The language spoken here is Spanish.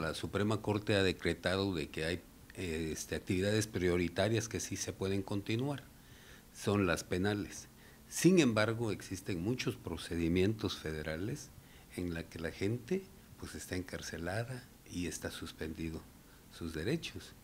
la Suprema Corte ha decretado de que hay actividades prioritarias que sí se pueden continuar, son las penales. Sin embargo, existen muchos procedimientos federales en la que la gente pues está encarcelada y está suspendido sus derechos.